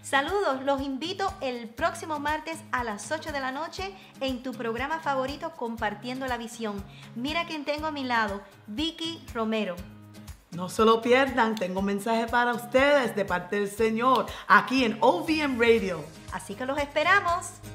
Saludos, los invito el próximo martes a las 8 de la noche en tu programa favorito Compartiendo la Visión. Mira quién tengo a mi lado, Vicky Romero. No se lo pierdan, tengo un mensaje para ustedes de parte del Señor aquí en OVM Radio. Así que los esperamos.